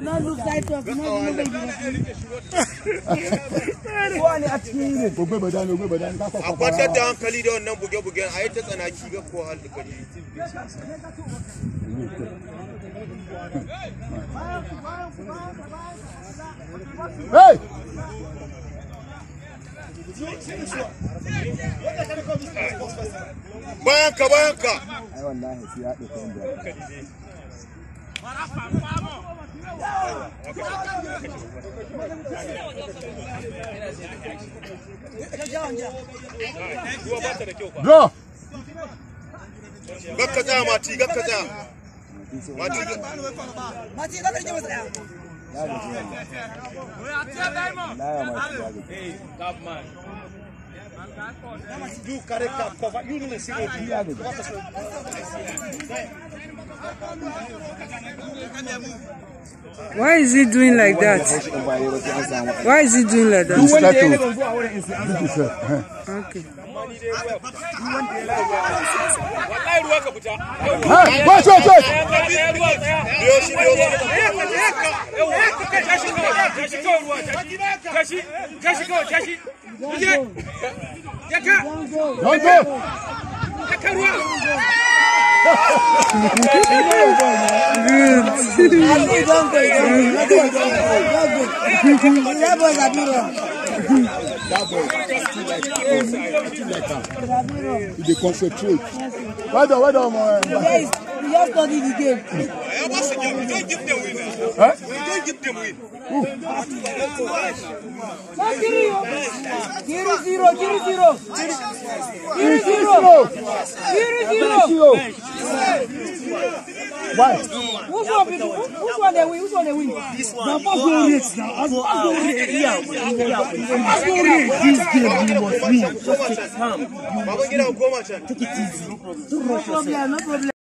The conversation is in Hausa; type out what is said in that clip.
Not look side to wani a cikin ne. Gobe badan ka a kwantar da hankali da wannan buge-bugen a yi ta tsanaki ga ko hal da kaji. Hey! Bayanka. Ai wallahi sai ya dauke inda. Draw. Gakkaja Mati. Mati ka rike masa daya. You carry cover. You don't see what Why is he doing like that? Why is he doing like that? Okay. They concentrate. Why don't We just study the game. We don't give them win. Huh? We don't give them win. 0-0. Why? Which one they win? This one. This game you must win. Just take time. Take it easy. No problem.